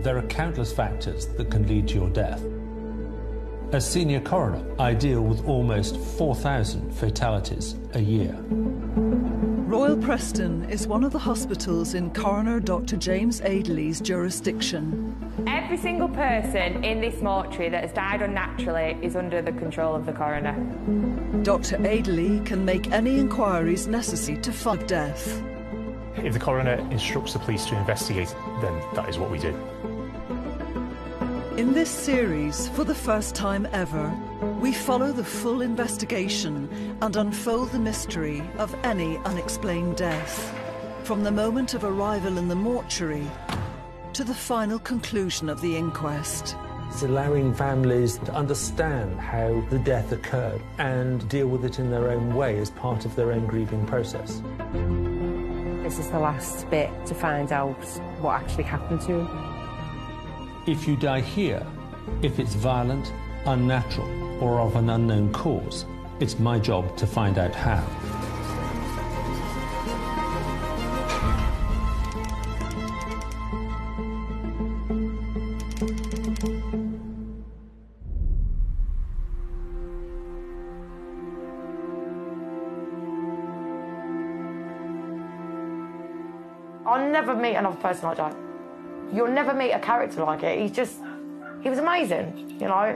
there are countless factors that can lead to your death. As senior coroner, I deal with almost 4,000 fatalities a year. Royal Preston is one of the hospitals in Coroner Dr. James Adeley's jurisdiction. Every single person in this mortuary that has died unnaturally is under the control of the coroner. Dr. Adeley can make any inquiries necessary to find death. If the coroner instructs the police to investigate, then that is what we do. In this series, for the first time ever, we follow the full investigation and unfold the mystery of any unexplained death, from the moment of arrival in the mortuary to the final conclusion of the inquest. It's allowing families to understand how the death occurred and deal with it in their own way as part of their own grieving process. This is the last bit to find out what actually happened to him. If you die here, if it's violent, unnatural, or of an unknown cause, it's my job to find out how. I'll never meet another person like Jack. You'll never meet a character like it. He was amazing, you know.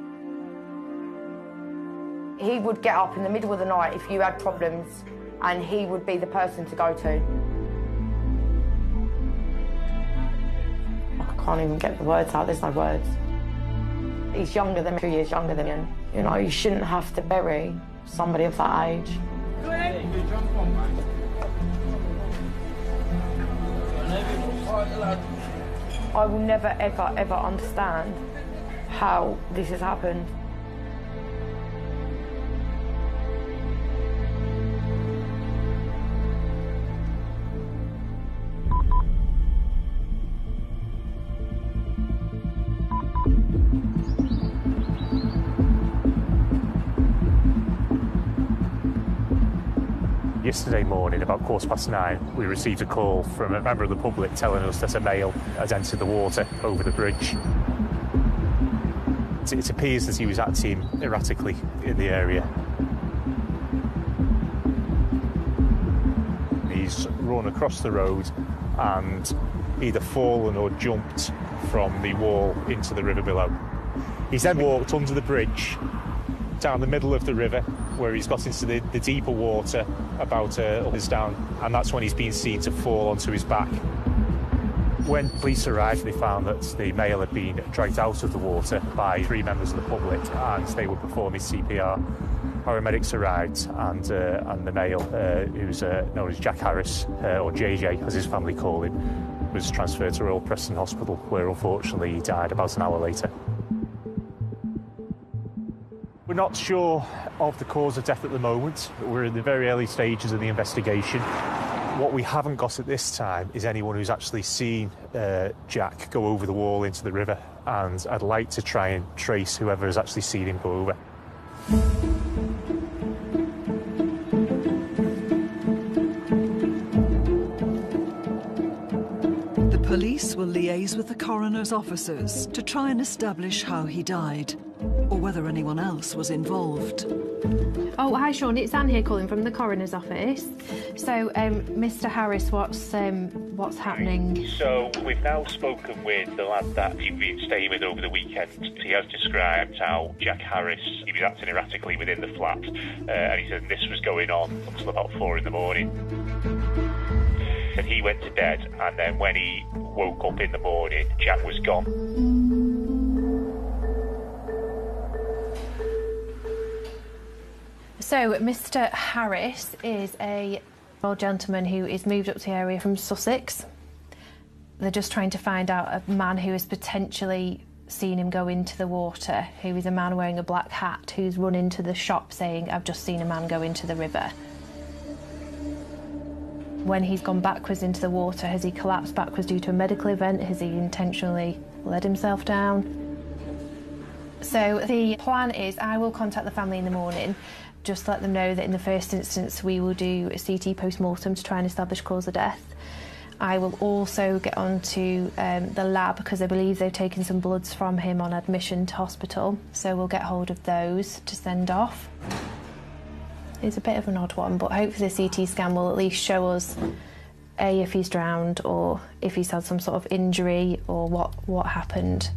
He would get up in the middle of the night if you had problems, and he would be the person to go to. I can't even get the words out, there's no words. He's younger than me, 2 years younger than me. You know, you shouldn't have to bury somebody of that age. I will never, ever, ever understand how this has happened. Yesterday morning, about 9:15, we received a call from a member of the public telling us that a male had entered the water over the bridge. It appears that he was acting erratically in the area. He's run across the road and either fallen or jumped from the wall into the river below. He's then walked under the bridge, down the middle of the river, where he's got into the deeper water about up his down, and that's when he's been seen to fall onto his back. When police arrived, they found that the male had been dragged out of the water by 3 members of the public, and they were performing CPR. Paramedics arrived, and the male, who's known as Jack Harris, or JJ as his family call him, was transferred to Royal Preston Hospital, where unfortunately he died about an hour later. We're not sure of the cause of death at the moment. We're in the very early stages of the investigation. What we haven't got at this time is anyone who's actually seen Jack go over the wall into the river, and I'd like to try and trace whoever has actually seen him go over. The police will liaise with the coroner's officers to try and establish how he died, or whether anyone else was involved. Oh, hi Sean, it's Anne here calling from the coroner's office. So, Mr. Harris, what's happening? So, we've now spoken with the lad that he'd been staying with over the weekend. He has described how Jack Harris, he was acting erratically within the flat, and he said this was going on until about 4 in the morning. And he went to bed, and then when he woke up in the morning, Jack was gone. So, Mr. Harris is a old gentleman who is moved up to the area from Sussex. They're just trying to find out a man who has potentially seen him go into the water, who is a man wearing a black hat who's run into the shop saying, "I've just seen a man go into the river." When he's gone backwards into the water, has he collapsed backwards due to a medical event? Has he intentionally let himself down? So the plan is I will contact the family in the morning, just let them know that in the first instance we will do a CT post-mortem to try and establish cause of death. I will also get on to the lab because I believe they've taken some bloods from him on admission to hospital, so we'll get hold of those to send off. It's a bit of an odd one, but hopefully the CT scan will at least show us A, if he's drowned, or if he's had some sort of injury, or what happened.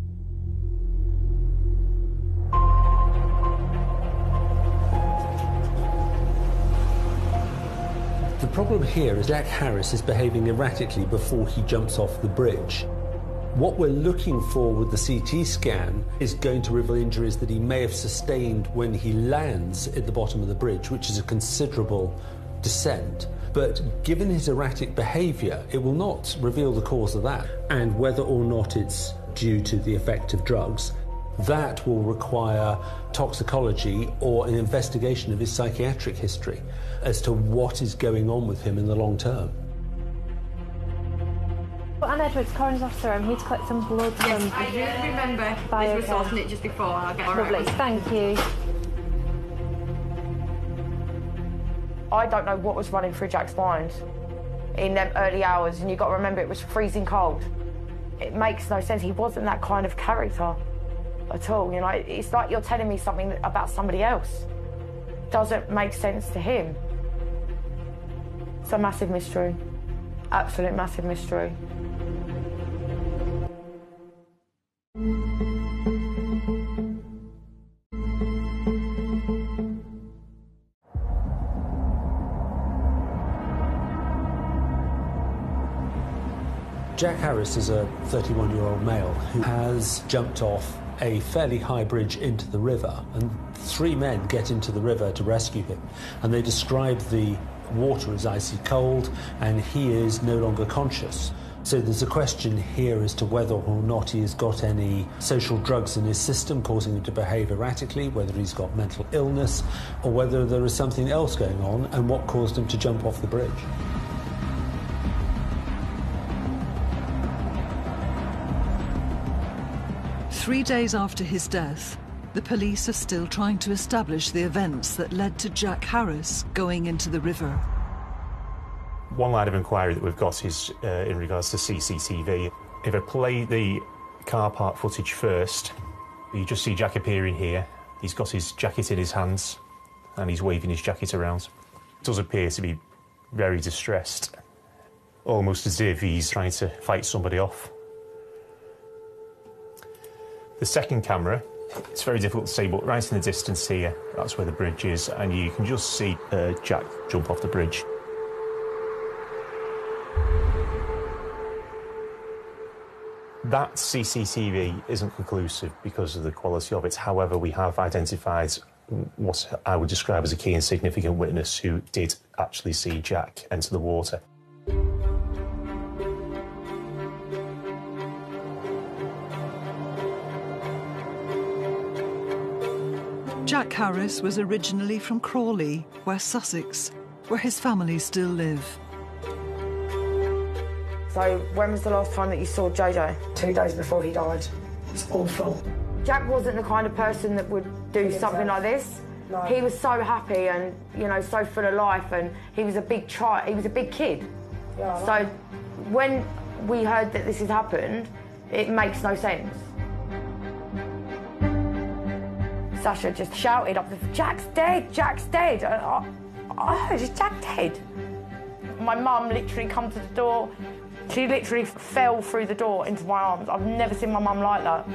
The problem here is Jack Harris is behaving erratically before he jumps off the bridge. What we're looking for with the CT scan is going to reveal injuries that he may have sustained when he lands at the bottom of the bridge, which is a considerable descent. But given his erratic behaviour, it will not reveal the cause of that. And whether or not it's due to the effect of drugs, that will require toxicology or an investigation of his psychiatric history as to what is going on with him in the long term. Anne Edwards, coroner's officer, I'm here to collect some blood from... Yes, I do remember I was sorting it just before. I'll get Lovely, thank you. I don't know what was running through Jack's mind in them early hours, and you've got to remember it was freezing cold. It makes no sense. He wasn't that kind of character at all, you know. It's like you're telling me something about somebody else. Doesn't make sense to him. It's a massive mystery. Absolute massive mystery. Jack Harris is a 31-year-old male who has jumped off a fairly high bridge into the river, and 3 men get into the river to rescue him, and they describe the water as icy cold and he is no longer conscious. So there's a question here as to whether or not he has got any social drugs in his system causing him to behave erratically, whether he's got mental illness, or whether there is something else going on and what caused him to jump off the bridge. Three days after his death, the police are still trying to establish the events that led to Jack Harris going into the river. One line of inquiry that we've got is in regards to CCTV. If I play the car park footage first, you just see Jack appearing here. He's got his jacket in his hands and he's waving his jacket around. He does appear to be very distressed, almost as if he's trying to fight somebody off. The second camera, it's very difficult to see, but right in the distance here, that's where the bridge is, and you can just see Jack jump off the bridge. That CCTV isn't conclusive because of the quality of it. However, we have identified what I would describe as a key and significant witness who did actually see Jack enter the water. Jack Harris was originally from Crawley, West Sussex, where his family still live. So, when was the last time that you saw JJ? 2 days before he died. It's awful. Jack wasn't the kind of person that would do something like this. No. He was so happy and, you know, so full of life, and he was a big kid. Yeah, so, when we heard that this had happened, it makes no sense. Sasha just shouted up, "Jack's dead, Jack's dead." And I heard, "Is Jack dead?" My mum literally come to the door. She literally fell through the door into my arms. I've never seen my mum like that.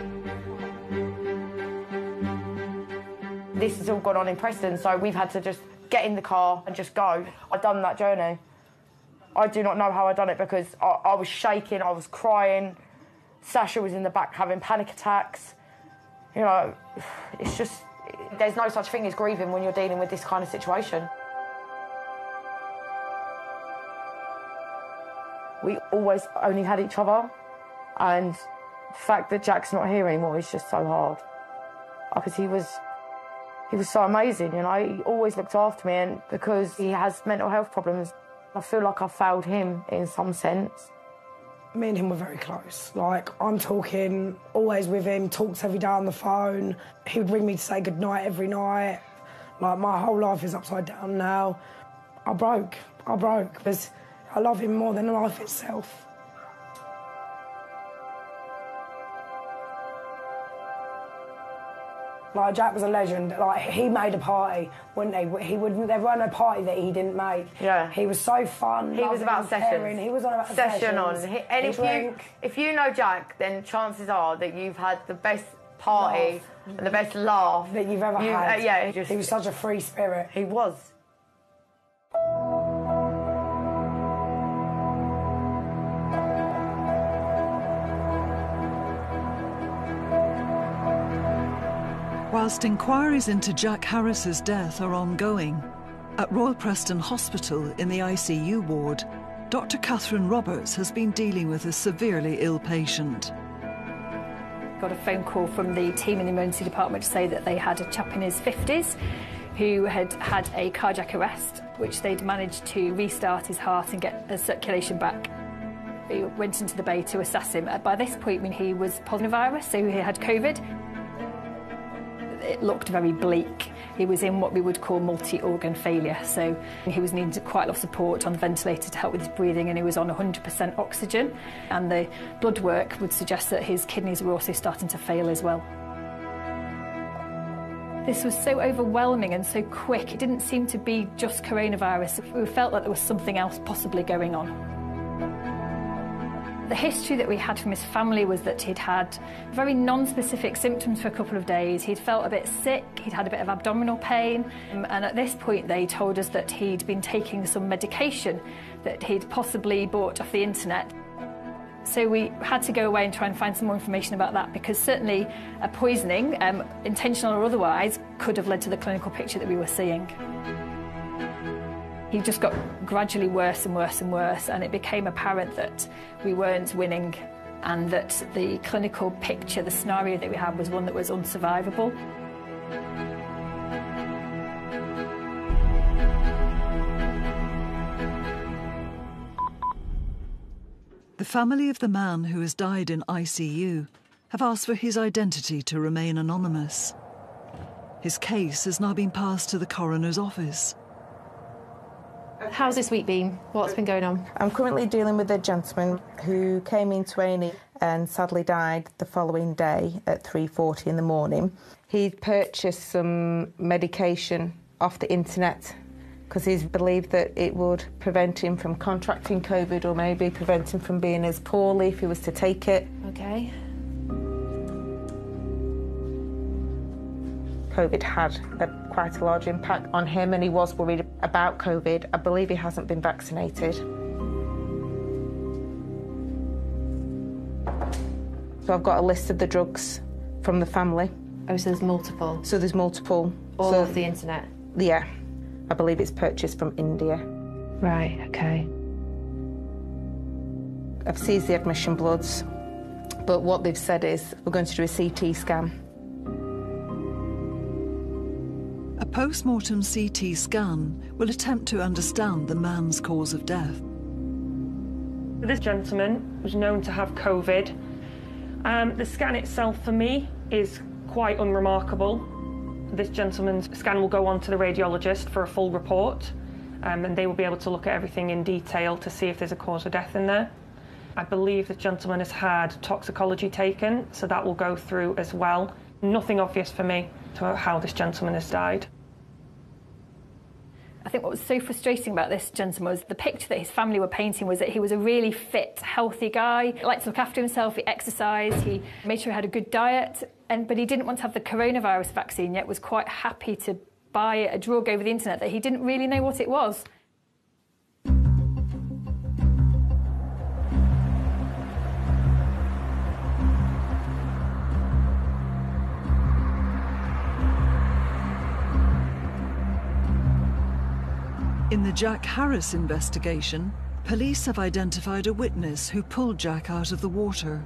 This has all gone on in Preston, so we've had to just get in the car and just go. I've done that journey. I do not know how I've done it because I was shaking, I was crying. Sasha was in the back having panic attacks. You know, it's just, there's no such thing as grieving when you're dealing with this kind of situation. We always only had each other, and the fact that Jack's not here anymore is just so hard. Because he was so amazing, you know, he always looked after me, and because he has mental health problems, I feel like I failed him in some sense. Me and him were very close. Like, I'm talking always with him, talks every day on the phone. He would ring me to say goodnight every night. Like, my whole life is upside down now. I broke because I love him more than life itself. Like, Jack was a legend. Like, he made a party, wouldn't he? There weren't a party that he didn't make. Yeah. He was so fun. He was about sessions. Caring. He was on about sessions. And if you know Jack, then chances are that you've had the best party and the best laugh that you've ever had. Yeah. He was such a free spirit. He was. Whilst inquiries into Jack Harris's death are ongoing, at Royal Preston Hospital in the ICU ward, Dr. Catherine Roberts has been dealing with a severely ill patient. Got a phone call from the team in the emergency department to say that they had a chap in his 50s who had had a cardiac arrest, which they'd managed to restart his heart and get the circulation back. We went into the bay to assess him. By this point, he was positive virus, so he had COVID. It looked very bleak. He was in what we would call multi-organ failure, so he was needing quite a lot of support on the ventilator to help with his breathing, and he was on 100% oxygen, and the blood work would suggest that his kidneys were also starting to fail as well. This was so overwhelming and so quick. It didn't seem to be just coronavirus. We felt that there was something else possibly going on. The history that we had from his family was that he'd had very non-specific symptoms for a couple of days. He'd felt a bit sick, he'd had a bit of abdominal pain, and at this point they told us that he'd been taking some medication that he'd possibly bought off the internet. So we had to go away and try and find some more information about that, because certainly a poisoning, intentional or otherwise, could have led to the clinical picture that we were seeing. He just got gradually worse and worse and worse, and it became apparent that we weren't winning and that the clinical picture, the scenario that we had, was one that was unsurvivable. The family of the man who has died in ICU have asked for his identity to remain anonymous. His case has now been passed to the coroner's office. How's this week been? What's been going on? I'm currently dealing with a gentleman who came into A&E and sadly died the following day at 3:40 in the morning. He'd purchased some medication off the internet because he believed that it would prevent him from contracting COVID, or maybe prevent him from being as poorly if he was to take it. Okay. COVID had quite a large impact on him, and he was worried about COVID. I believe he hasn't been vaccinated. So I've got a list of the drugs from the family. Oh, so there's multiple? So there's multiple. All off the internet? Yeah. I believe it's purchased from India. Right, okay. I've seized the admission bloods, but what they've said is we're going to do a CT scan. A post-mortem CT scan will attempt to understand the man's cause of death. This gentleman was known to have COVID. The scan itself, for me, is quite unremarkable. This gentleman's scan will go on to the radiologist for a full report, and they will be able to look at everything in detail to see if there's a cause of death in there. I believe the gentleman has had toxicology taken, so that will go through as well. Nothing obvious for me to how this gentleman has died. I think what was so frustrating about this gentleman was the picture that his family were painting was that he was a really fit, healthy guy. He liked to look after himself, he exercised, he made sure he had a good diet, but he didn't want to have the coronavirus vaccine, yet was quite happy to buy a drug over the internet that he didn't really know what it was. In the Jack Harris investigation, police have identified a witness who pulled Jack out of the water.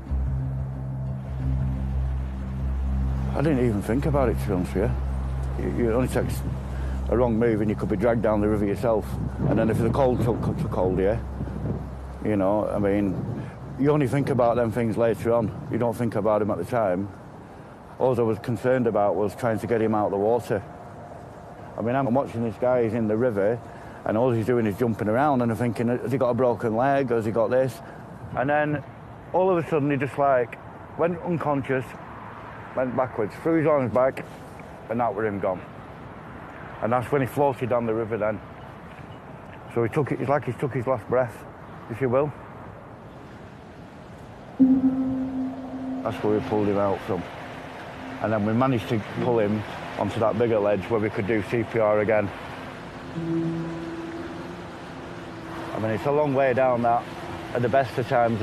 I didn't even think about it, to be honest with you. It only takes a wrong move and you could be dragged down the river yourself. And then if the cold took hold of you, you know, I mean, you only think about them things later on. You don't think about him at the time. All I was concerned about was trying to get him out of the water. I mean, I'm watching this guy, he's in the river, And all he's doing is jumping around, and I'm thinking, has he got a broken leg, has he got this? And then all of a sudden he just like went unconscious, went backwards, threw his arms back, and that were him gone. And that's when he floated down the river then. So he took it, it's like he took his last breath, if you will. That's where we pulled him out from. And then we managed to pull him onto that bigger ledge where we could do CPR again. I mean, it's a long way down that at the best of times.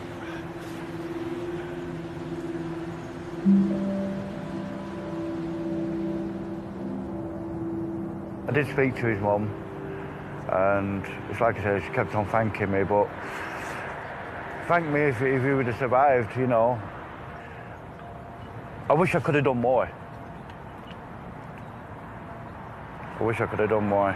I did speak to his mum, and it's like I said, she kept on thanking me, but thank me if he would have survived, you know. I wish I could have done more. I wish I could have done more.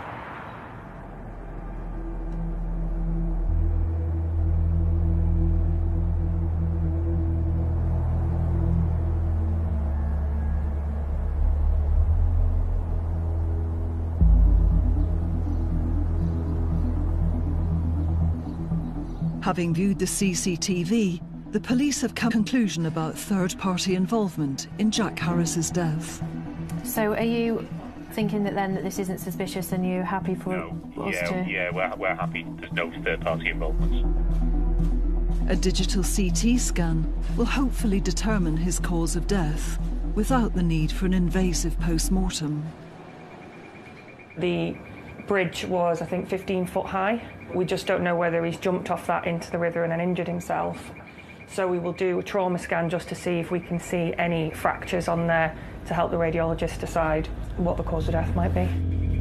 Having viewed the CCTV, the police have come to a conclusion about third-party involvement in Jack Harris's death. So are you thinking that then that this isn't suspicious and you're happy for us to... Yeah, we're happy. There's no third-party involvement. A digital CT scan will hopefully determine his cause of death without the need for an invasive post-mortem. The bridge was, I think, 15 foot high. We just don't know whether he's jumped off that into the river and then injured himself. So we will do a trauma scan just to see if we can see any fractures on there to help the radiologist decide what the cause of death might be.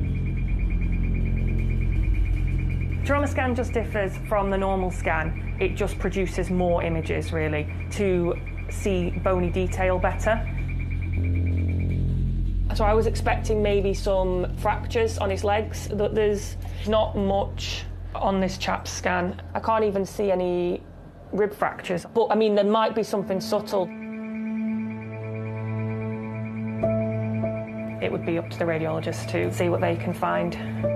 Trauma scan just differs from the normal scan. It just produces more images, really, to see bony detail better. So I was expecting maybe some fractures on his legs. There's not much on this chap's scan. I can't even see any rib fractures. But, I mean, there might be something subtle. It would be up to the radiologist to see what they can find.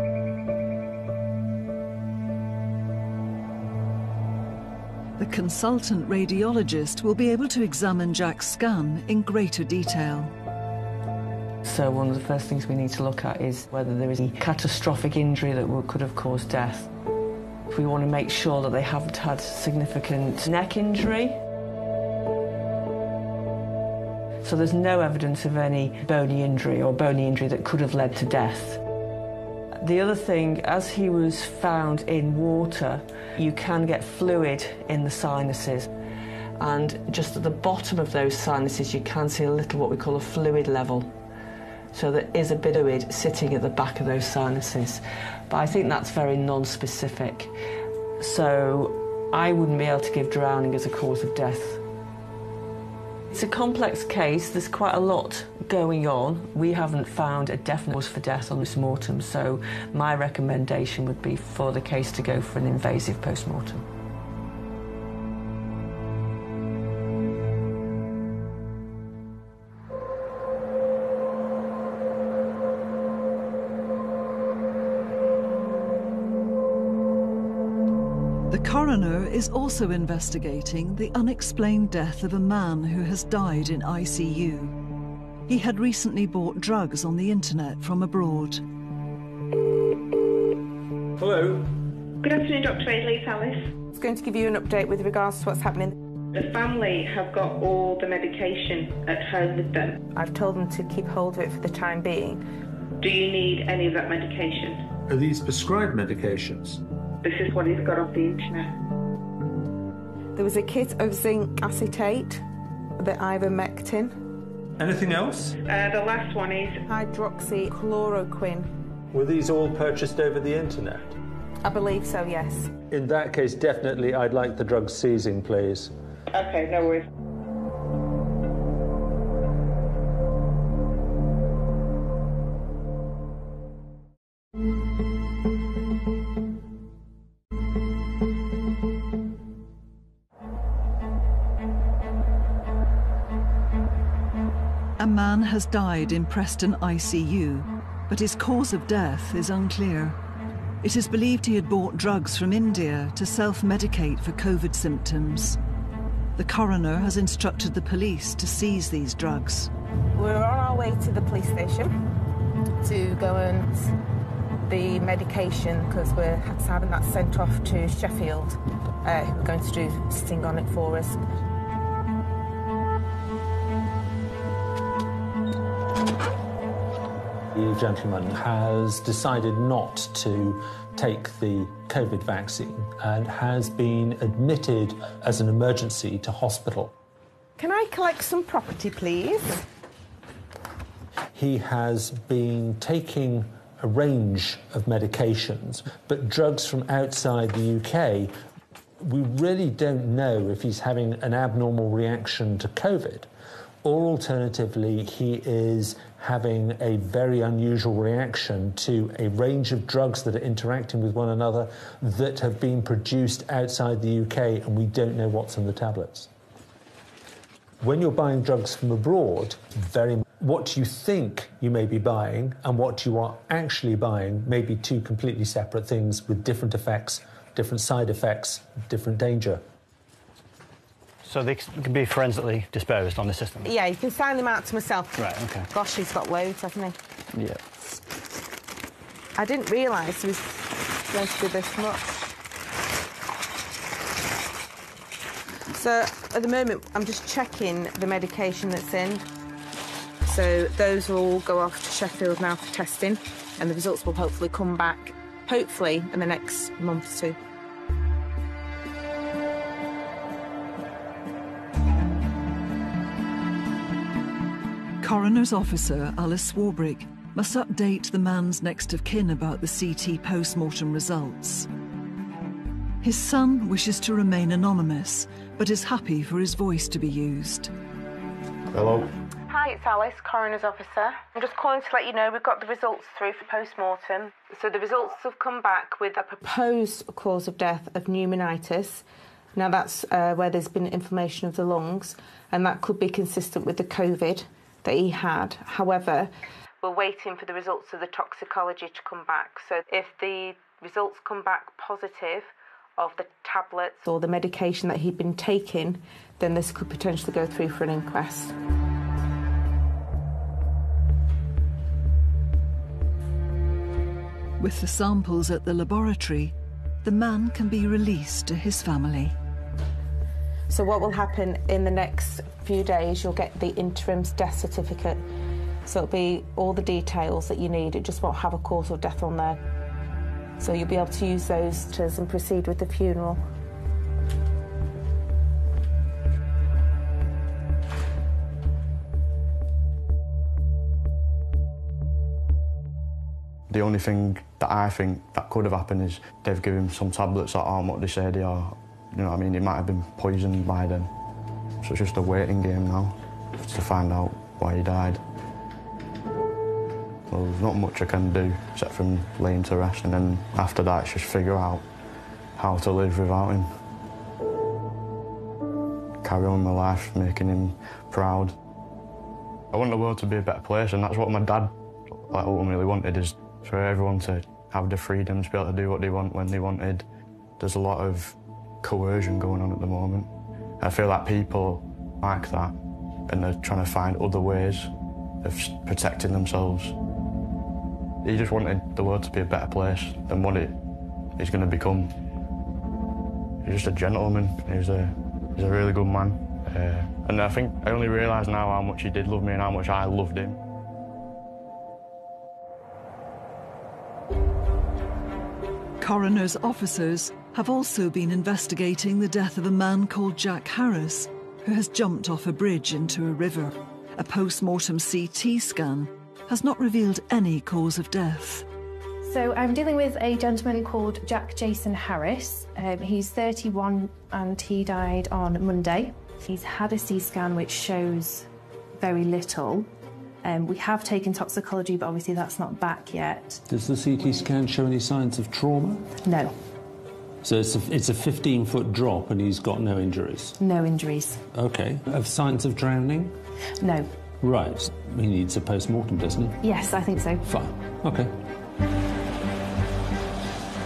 The consultant radiologist will be able to examine Jack's scan in greater detail. So one of the first things we need to look at is whether there is a catastrophic injury that could have caused death. We want to make sure that they haven't had significant neck injury. So there's no evidence of any bony injury or bony injury that could have led to death. The other thing, as he was found in water, you can get fluid in the sinuses. And just at the bottom of those sinuses, you can see a little what we call a fluid level. So there is a bit of it sitting at the back of those sinuses. But I think that's very non-specific. So I wouldn't be able to give drowning as a cause of death. It's a complex case. There's quite a lot going on. We haven't found a definite cause for death on this mortem, so my recommendation would be for the case to go for an invasive post-mortem. The coroner is also investigating the unexplained death of a man who has died in ICU. He had recently bought drugs on the internet from abroad. Hello. Good afternoon, Dr. Ainley, Alice. I was going to give you an update with regards to what's happening. The family have got all the medication at home with them. I've told them to keep hold of it for the time being. Do you need any of that medication? Are these prescribed medications? This is what he's got off the internet. There was a kit of zinc acetate, the ivermectin. Anything else? The last one is hydroxychloroquine. Were these all purchased over the internet? I believe so, yes. In that case, definitely I'd like the drugs seizing, please. Okay, no worries. A man has died in Preston ICU, but his cause of death is unclear. It is believed he had bought drugs from India to self-medicate for COVID symptoms. The coroner has instructed the police to seize these drugs. We're on our way to the police station to go and the medication, because we're having that sent off to Sheffield, who are going to do sting on it for us. The gentleman has decided not to take the COVID vaccine and has been admitted as an emergency to hospital. Can I collect some property, please? He has been taking a range of medications, but drugs from outside the UK, we really don't know if he's having an abnormal reaction to COVID, or alternatively, he is having a very unusual reaction to a range of drugs that are interacting with one another that have been produced outside the UK, and we don't know what's in the tablets. When you're buying drugs from abroad, what you think you may be buying and what you are actually buying may be two completely separate things with different effects, different side effects, different danger. So they can be forensically disposed on the system? Yeah, you can sign them out to myself. Right, OK. Gosh, he's got loads, hasn't he? Yeah. I didn't realise he was going to do this much. So, at the moment, I'm just checking the medication that's in. So, those will all go off to Sheffield now for testing, and the results will hopefully come back, hopefully, in the next month or two. Coroner's officer Alice Swarbrick must update the man's next of kin about the CT post-mortem results. His son wishes to remain anonymous, but is happy for his voice to be used. Hello. Hi, it's Alice, Coroner's officer. I'm just calling to let you know we've got the results through for post-mortem. So the results have come back with a proposed cause of death of pneumonitis. Now that's where there's been inflammation of the lungs, and that could be consistent with the COVID that he had. However, we're waiting for the results of the toxicology to come back. So if the results come back positive of the tablets or the medication that he'd been taking, then this could potentially go through for an inquest. With the samples at the laboratory, the man can be released to his family. So what will happen in the next few days, you'll get the interim death certificate. So it'll be all the details that you need. It just won't have a cause of death on there. So you'll be able to use those and proceed with the funeral. The only thing that I think that could have happened is they've given him some tablets that aren't what they say they are. You know what I mean? He might have been poisoned by them. So it's just a waiting game now to find out why he died. Well, there's not much I can do except from lay him to rest, and then after that it's just figure out how to live without him. Carry on my life, making him proud. I want the world to be a better place, and that's what my dad ultimately wanted, is for everyone to have the freedom to be able to do what they want when they wanted. There's a lot of coercion going on at the moment. I feel like people like that, and they're trying to find other ways of protecting themselves. He just wanted the world to be a better place than what it is going to become. He's just a gentleman. He's a really good man. And I think I only realise now how much he did love me and how much I loved him. Coroner's officers have also been investigating the death of a man called Jack Harris, who has jumped off a bridge into a river. A post-mortem CT scan has not revealed any cause of death. So I'm dealing with a gentleman called Jack Jason Harris. He's 31 and he died on Monday. He's had a CT scan which shows very little. We have taken toxicology, but obviously that's not back yet. Does the CT scan show any signs of trauma? No. So it's a 15-foot drop and he's got no injuries? No injuries. OK. Of signs of drowning? No. Right. He needs a post-mortem, doesn't he? Yes, I think so. Fine. OK.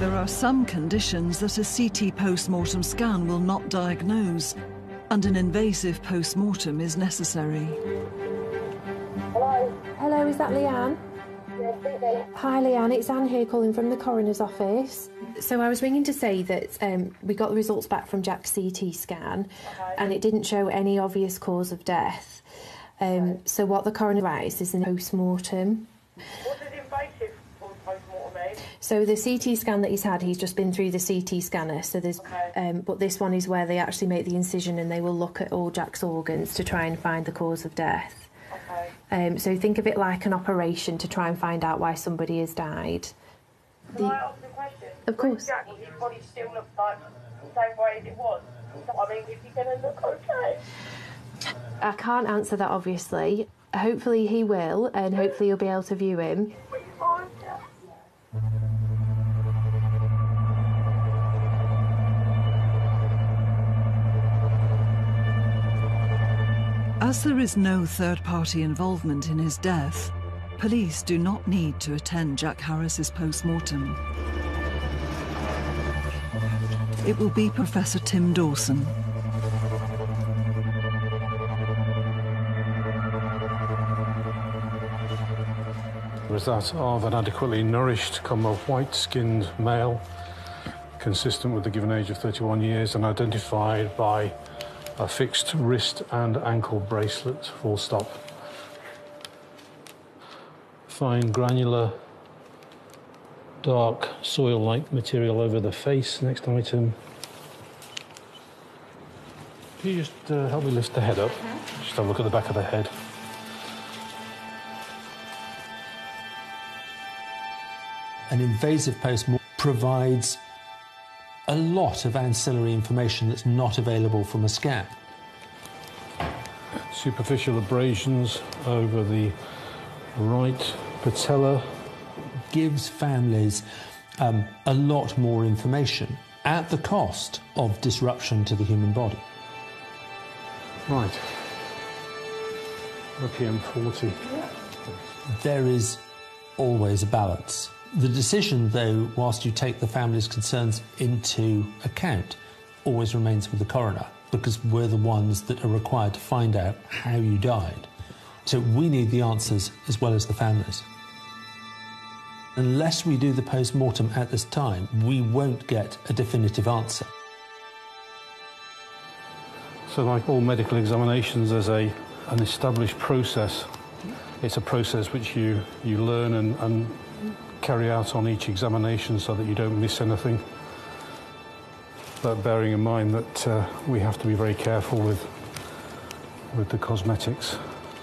There are some conditions that a CT post-mortem scan will not diagnose, and an invasive post-mortem is necessary. Hello? Hello, is that Leanne? Yes, speaking. Hi Leanne, it's Anne here calling from the coroner's office. So I was ringing to say that we got the results back from Jack's CT scan, and it didn't show any obvious cause of death. So what the coroner writes is a post-mortem. What does invasive post-mortem mean? So the CT scan that he's had, he's just been through the CT scanner. So there's, but this one is where they actually make the incision and they will look at all Jack's organs to try and find the cause of death. So think of it like an operation to try and find out why somebody has died. Can I ask a question? Of course. Jack, will his body still look like the same way as it was? I mean, is he going to look okay? I can't answer that, obviously. Hopefully he will, and hopefully you'll be able to view him. As there is no third-party involvement in his death, police do not need to attend Jack Harris's post-mortem. It will be Professor Tim Dawson. Was that of an adequately nourished, white-skinned male, consistent with the given age of 31 years and identified by a fixed wrist and ankle bracelet, full stop. Fine granular, dark soil-like material over the face, next item. Can you just help me lift the head up? Just have a look at the back of the head. An invasive post-mortem provides a lot of ancillary information that's not available from a scan. Superficial abrasions over the right patella. Gives families a lot more information at the cost of disruption to the human body. Right. The PM40. There is always a balance. The decision, though, whilst you take the family's concerns into account, always remains with the coroner, because we're the ones that are required to find out how you died. So we need the answers as well as the families. Unless we do the post-mortem at this time, we won't get a definitive answer. So like all medical examinations, there's an established process. It's a process which you learn and carry out on each examination so that you don't miss anything. But bearing in mind that we have to be very careful with the cosmetics.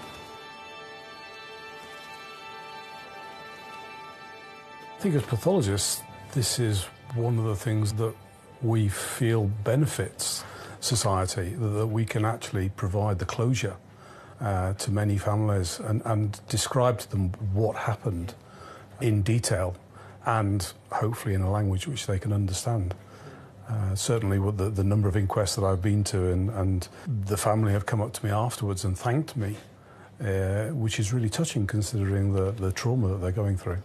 I think as pathologists, this is one of the things that we feel benefits society, that we can actually provide the closure to many families and describe to them what happened in detail and hopefully in a language which they can understand. Certainly with the number of inquests that I've been to and the family have come up to me afterwards and thanked me, which is really touching considering the trauma that they're going through.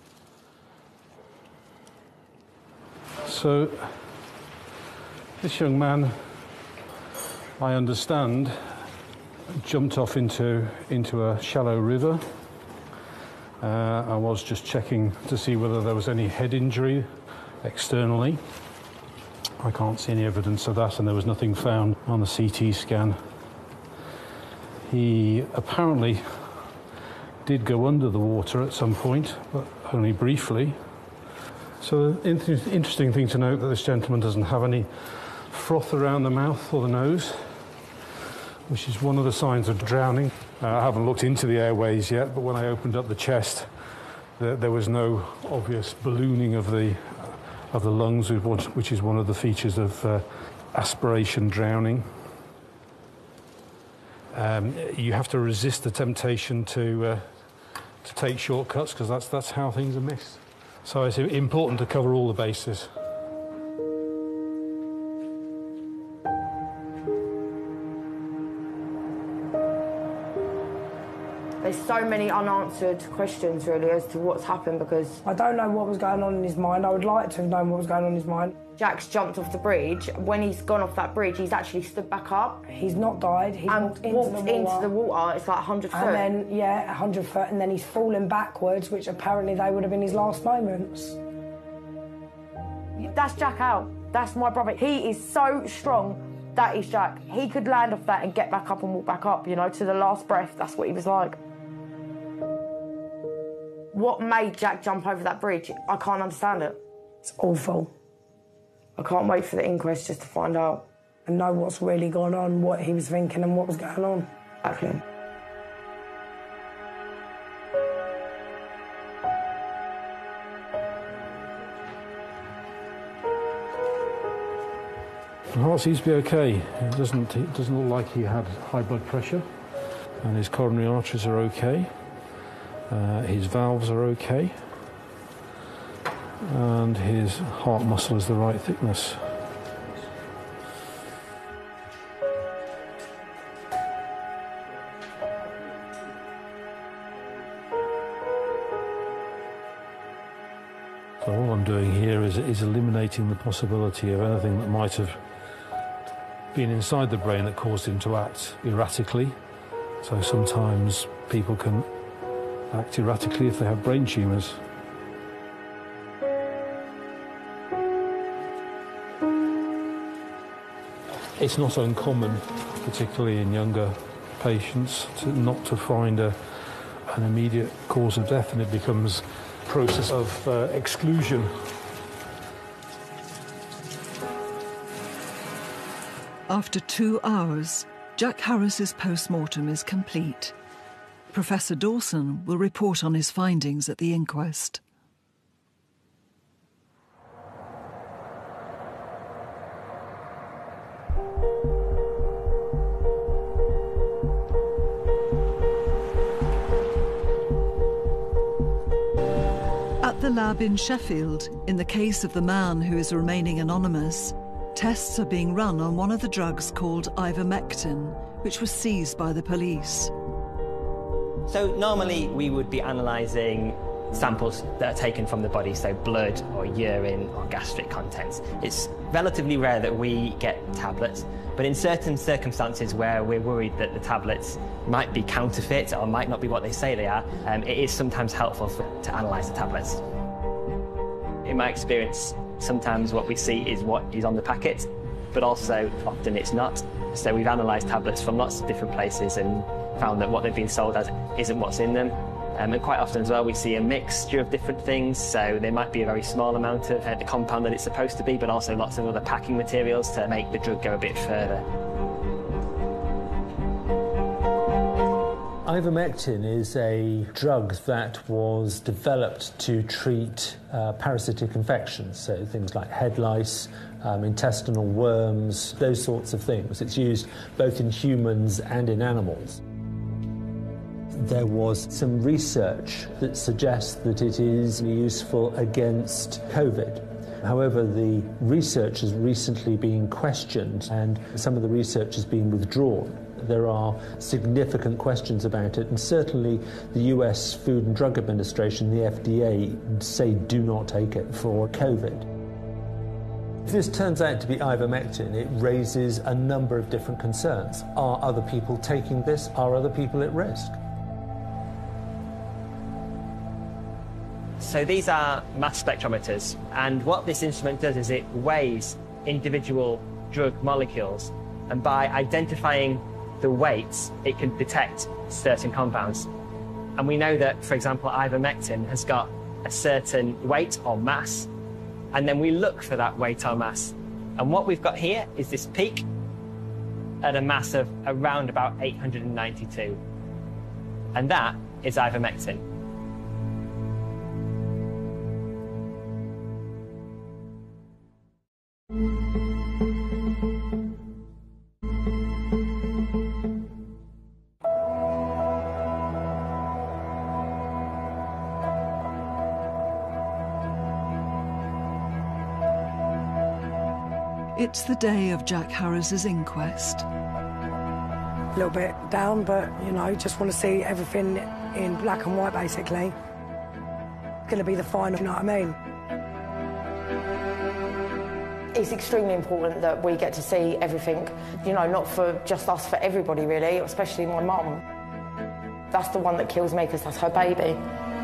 So this young man, I understand, jumped off into a shallow river. I was just checking to see whether there was any head injury externally. I can't see any evidence of that, and there was nothing found on the CT scan. He apparently did go under the water at some point, but only briefly. So interesting thing to note that this gentleman doesn't have any froth around the mouth or the nose, which is one of the signs of drowning. I haven't looked into the airways yet, but when I opened up the chest, there was no obvious ballooning of the lungs, which is one of the features of aspiration drowning. You have to resist the temptation to take shortcuts, because that's how things are missed. So it's important to cover all the bases. There's so so many unanswered questions, really, as to what's happened, because I don't know what was going on in his mind. I would like to have known what was going on in his mind. Jack's jumped off the bridge. When he's gone off that bridge, he's actually stood back up. He's not died. He's walked into the water. It's like 100 foot. And then, yeah, 100 foot, and then he's fallen backwards, which apparently they would have been his last moments. That's Jack out. That's my brother. He is so strong. That is Jack. He could land off that and get back up and walk back up, you know, to the last breath. That's what he was like. What made Jack jump over that bridge? I can't understand it. It's awful. I can't wait for the inquest just to find out. And know what's really gone on, what he was thinking and what was going on. Exactly. The heart seems to be okay. It doesn't look like he had high blood pressure, and his coronary arteries are okay. His valves are okay, and his heart muscle is the right thickness. So all I'm doing here is eliminating the possibility of anything that might have been inside the brain that caused him to act erratically. So sometimes people can act erratically if they have brain tumours. It's not uncommon, particularly in younger patients, not to find an immediate cause of death, and it becomes a process of exclusion. After 2 hours, Jack Harris's post-mortem is complete. Professor Dawson will report on his findings at the inquest. At the lab in Sheffield, in the case of the man who is remaining anonymous, tests are being run on one of the drugs called ivermectin, which was seized by the police. So normally we would be analysing samples that are taken from the body, so blood or urine or gastric contents. It's relatively rare that we get tablets, but in certain circumstances where we're worried that the tablets might be counterfeit or might not be what they say they are, it is sometimes helpful to analyse the tablets. In my experience, sometimes what we see is what is on the packet, but also often it's not. So we've analysed tablets from lots of different places and found that what they've been sold as isn't what's in them. And quite often as well we see a mixture of different things, so there might be a very small amount of the compound that it's supposed to be, but also lots of other packing materials to make the drug go a bit further. Ivermectin is a drug that was developed to treat parasitic infections, so things like head lice, intestinal worms, those sorts of things. It's used both in humans and in animals. There was some research that suggests that it is useful against COVID. However, the research has recently been questioned and some of the research has been withdrawn. There are significant questions about it, and certainly the US Food and Drug Administration, the FDA, say do not take it for COVID. If this turns out to be ivermectin, it raises a number of different concerns. Are other people taking this? Are other people at risk? So these are mass spectrometers, and what this instrument does is it weighs individual drug molecules, and by identifying the weights, it can detect certain compounds. And we know that, for example, ivermectin has got a certain weight or mass, and then we look for that weight or mass. And what we've got here is this peak at a mass of around about 892. And that is ivermectin. It's the day of Jack Harris's inquest. A little bit down, but, you know, just want to see everything in black and white, basically. It's going to be the final, you know what I mean? It's extremely important that we get to see everything, you know, not for just us, for everybody really, especially my mum. That's the one that kills me because that's her baby.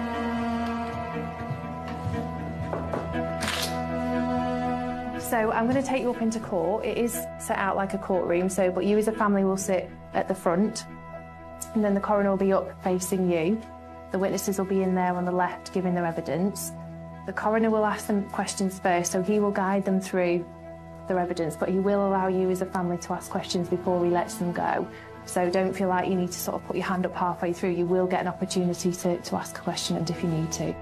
So I'm going to take you up into court. It is set out like a courtroom, but you as a family will sit at the front, and then the coroner will be up facing you. The witnesses will be in there on the left giving their evidence. The coroner will ask them questions first, so he will guide them through their evidence, but he will allow you as a family to ask questions before he lets them go. So don't feel like you need to sort of put your hand up halfway through. You will get an opportunity to ask a question and if you need to.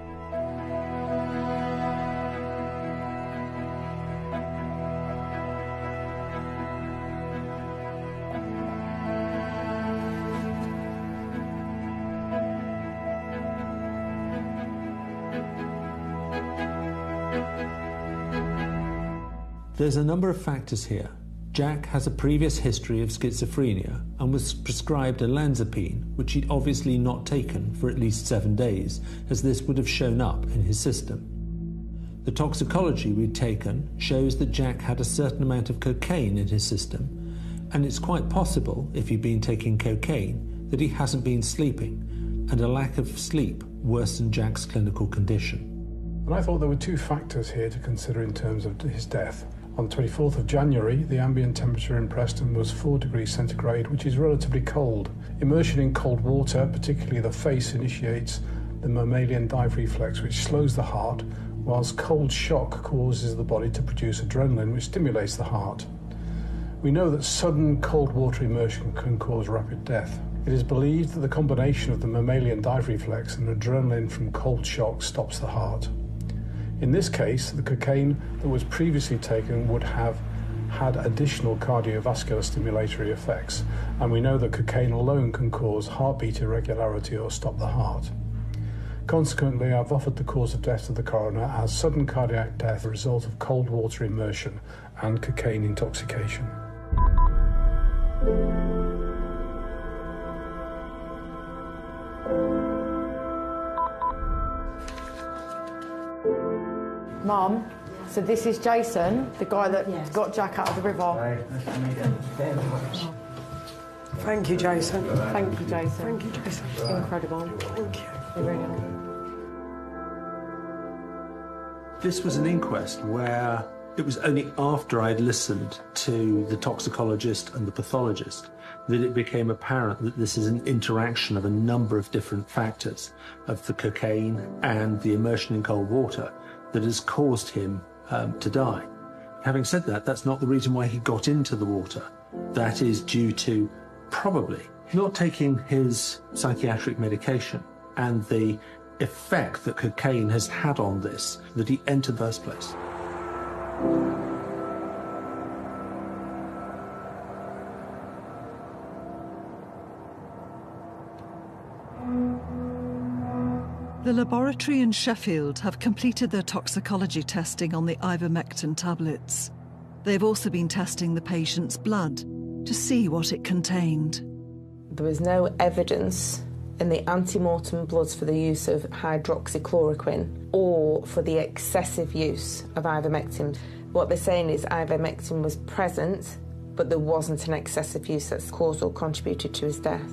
There's a number of factors here. Jack has a previous history of schizophrenia and was prescribed olanzapine, which he'd obviously not taken for at least 7 days, as this would have shown up in his system. The toxicology we'd taken shows that Jack had a certain amount of cocaine in his system, and it's quite possible, if he'd been taking cocaine, that he hasn't been sleeping, and a lack of sleep worsened Jack's clinical condition. And I thought there were two factors here to consider in terms of his death. On 24th of January, the ambient temperature in Preston was 4 degrees centigrade, which is relatively cold. Immersion in cold water, particularly the face, initiates the mammalian dive reflex, which slows the heart, whilst cold shock causes the body to produce adrenaline, which stimulates the heart. We know that sudden cold water immersion can cause rapid death. It is believed that the combination of the mammalian dive reflex and adrenaline from cold shock stops the heart. In this case, the cocaine that was previously taken would have had additional cardiovascular stimulatory effects, and we know that cocaine alone can cause heartbeat irregularity or stop the heart. Consequently, I've offered the cause of death to the coroner as sudden cardiac death as a result of cold water immersion and cocaine intoxication. Mum, so this is Jason, the guy that got Jack out of the river. Thank you, Jason. Thank you, Jason. Thank you, Jason. Incredible. Thank you. This was an inquest where it was only after I'd listened to the toxicologist and the pathologist that it became apparent that this is an interaction of a number of different factors, of the cocaine and the immersion in cold water, that has caused him to die. Having said that, that's not the reason why he got into the water. That is due to probably not taking his psychiatric medication and the effect that cocaine has had on this, that he entered the first place. The laboratory in Sheffield have completed their toxicology testing on the ivermectin tablets. They've also been testing the patient's blood to see what it contained. There was no evidence in the ante-mortem bloods for the use of hydroxychloroquine or for the excessive use of ivermectin. What they're saying is ivermectin was present, but there wasn't an excessive use that's caused or contributed to his death.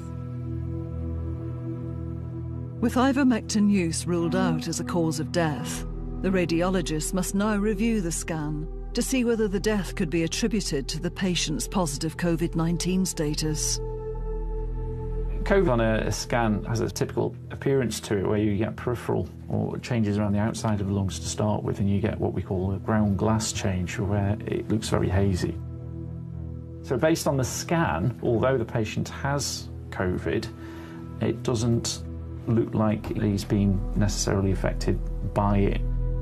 With ivermectin use ruled out as a cause of death, the radiologist must now review the scan to see whether the death could be attributed to the patient's positive COVID-19 status. COVID on a scan has a typical appearance to it where you get peripheral or changes around the outside of the lungs to start with, and you get what we call a ground glass change where it looks very hazy. So based on the scan, although the patient has COVID, it doesn't look like he's been necessarily affected by it.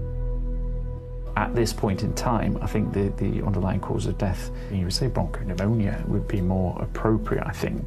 At this point in time, I think the underlying cause of death, you would say bronchopneumonia, would be more appropriate, I think.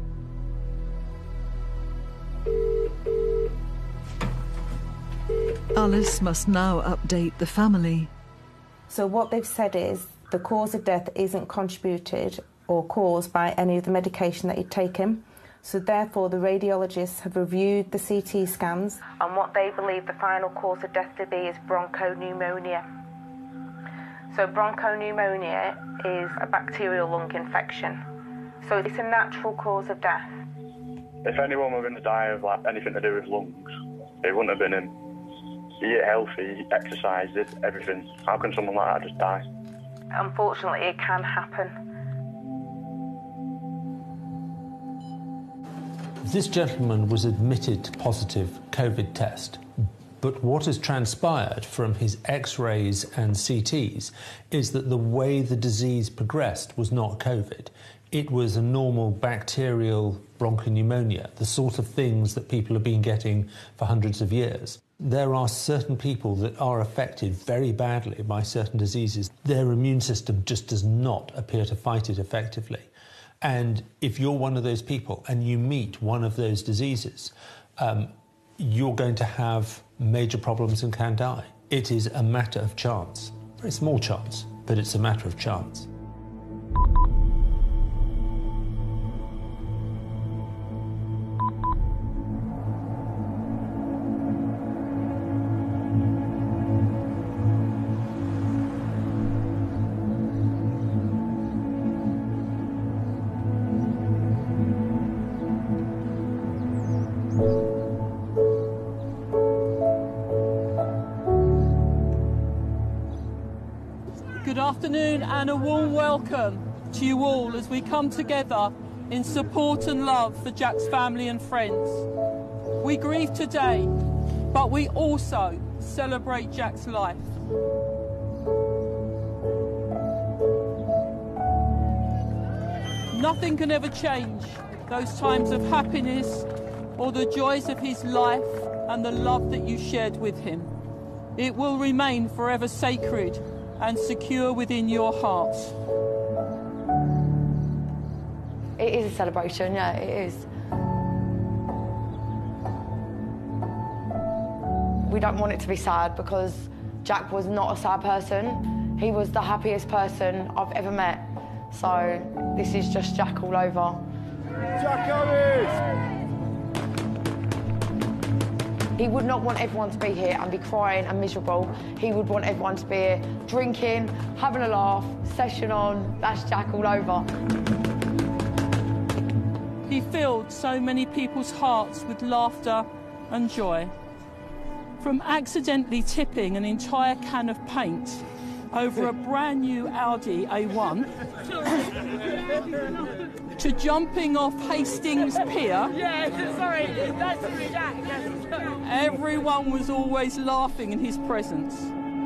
Alice must now update the family. So what they've said is the cause of death isn't contributed or caused by any of the medication that he'd taken. So therefore the radiologists have reviewed the CT scans, and what they believe the final cause of death to be is bronchopneumonia. So bronchopneumonia is a bacterial lung infection. So it's a natural cause of death. If anyone were going to die of anything to do with lungs, it wouldn't have been him. He ate healthy, he exercised, did everything. How can someone like that just die? Unfortunately, it can happen. This gentleman was admitted to positive COVID test, but what has transpired from his X-rays and CTs is that the way the disease progressed was not COVID. It was a normal bacterial bronchopneumonia, the sort of things that people have been getting for hundreds of years. There are certain people that are affected very badly by certain diseases. Their immune system just does not appear to fight it effectively. And if you're one of those people and you meet one of those diseases, you're going to have major problems and can die. It is a matter of chance. Very small chance, but it's a matter of chance. Good afternoon and a warm welcome to you all as we come together in support and love for Jack's family and friends. We grieve today, but we also celebrate Jack's life. Nothing can ever change those times of happiness or the joys of his life and the love that you shared with him. It will remain forever sacred and secure within your hearts. It is a celebration, yeah, it is. We don't want it to be sad because Jack was not a sad person. He was the happiest person I've ever met. So this is just Jack all over. Jack Harris! He would not want everyone to be here and be crying and miserable. He would want everyone to be here drinking, having a laugh, session on. That's Jack all over. He filled so many people's hearts with laughter and joy. From accidentally tipping an entire can of paint over a brand new Audi A1 to jumping off Hastings Pier. Yeah, sorry, that's Jack. Everyone was always laughing in his presence.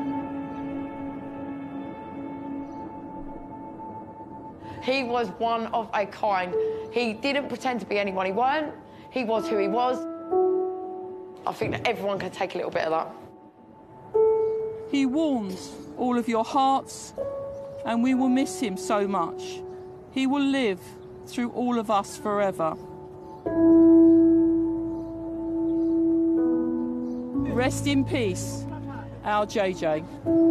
He was one of a kind. He didn't pretend to be anyone he weren't. He was who he was. I think that everyone can take a little bit of that. He warms all of your hearts, and we will miss him so much. He will live through all of us forever. Rest in peace, our JJ.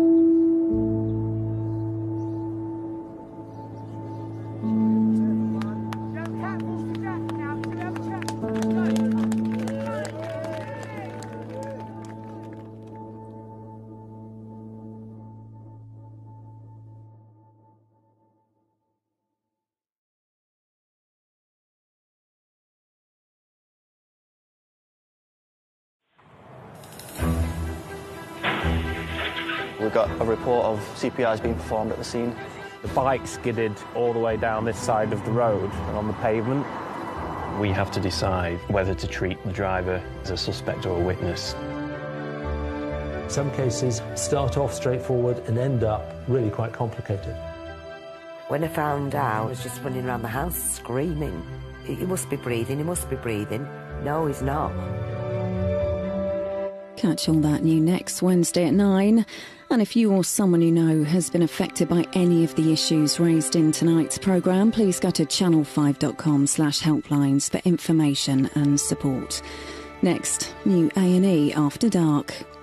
We got a report of CPRs being performed at the scene. The bike skidded all the way down this side of the road and on the pavement. We have to decide whether to treat the driver as a suspect or a witness. Some cases start off straightforward and end up really quite complicated. When I found out, I was just running around the house screaming. He must be breathing, he must be breathing. No, he's not. Catch all that new next Wednesday at 9. And if you or someone you know has been affected by any of the issues raised in tonight's programme, please go to channel5.com/helplines for information and support. Next, new A&E After Dark.